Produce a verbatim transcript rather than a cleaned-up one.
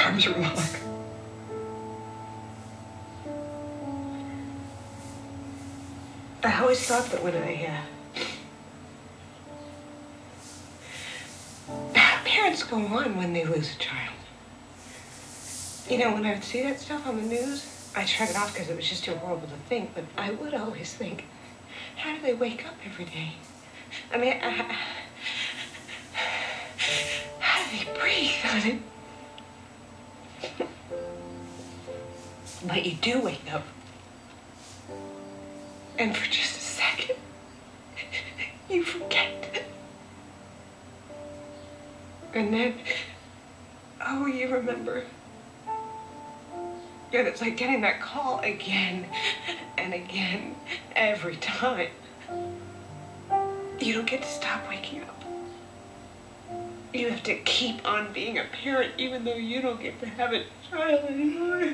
alarms room on. I always thought that when I, uh, parents go on when they lose a child. You know, when I would see that stuff on the news, I shut it off because it was just too horrible to think, but I would always think, how do they wake up every day? I mean, I, how do they breathe on it? But you do wake up. And for just a second, you forget. And then, oh, you remember. And it's like getting that call again and again, every time. You don't get to stop waking up. You have to keep on being a parent even though you don't get to have a child anymore.